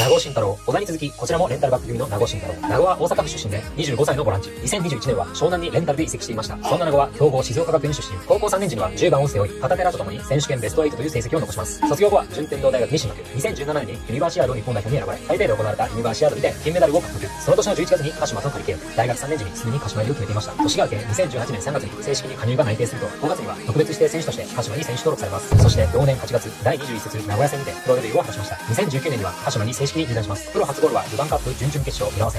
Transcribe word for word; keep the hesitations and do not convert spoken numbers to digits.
名護慎太郎。小田に続き、こちらもレンタルバック組の名護慎太郎。名護は大阪府出身で、にじゅうごさいのボランチ。にせんにじゅういちねんは湘南にレンタルで移籍していました。そんな名護は、強豪静岡学園出身。高校さんねん時にはじゅうばんを背負い、片寺と共に選手権ベストはちという成績を残します。卒業後は順天堂大学に進学。にせんじゅうななねんにユニバーシアード日本代表に選ばれ、台北で行われたユニバーシアードにて金メダルを獲得。その年のじゅういちがつに鹿島と取り契約。大学さんねん時にすでに鹿島入りを決めていました。年が明けにせんじゅうはちねんさんがつに正式に加入が内定すると、ごがつには特別指定選手として鹿島に選手登録されます。そして同年はちがつ、だいにじゅういっ節名古屋戦にてプロデビューを果たしました。にせんじゅうきゅうねんには鹿島に正式に入団します。プロ初ゴールはルヴァンカップ準々決勝浦和戦。